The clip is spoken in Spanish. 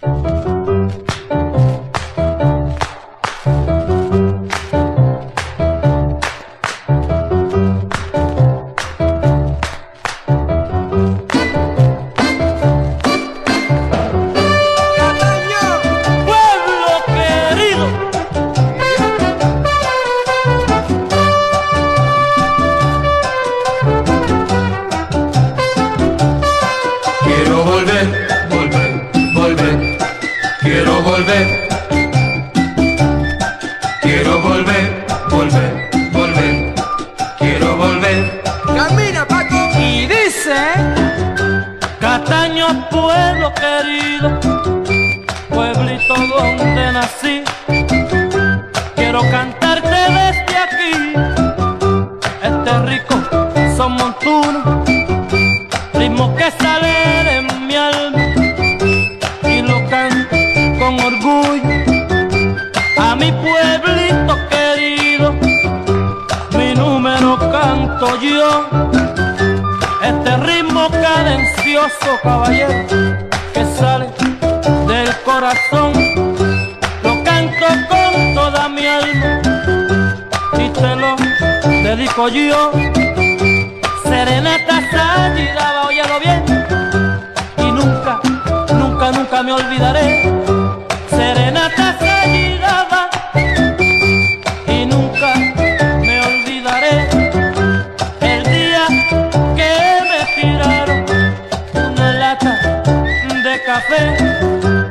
Quiero volver, quiero volver, volver, volver, quiero volver. Camina, Paco. Y dice: Cataño, pueblo querido, pueblito donde nací, quiero cantarte desde aquí este rico son montuno, ritmo que sale de mi alma y lo canto con orgullo a mi pueblito querido. Mi número canto yo, este ritmo cadencioso, caballero, que sale del corazón, lo canto con toda mi alma y te lo dedico yo. Serenata Sayiraba, óyelo bien, y nunca, nunca, nunca me olvidaré. Serenata Sayiraba, y nunca me olvidaré el día que me tiraron una lata de café.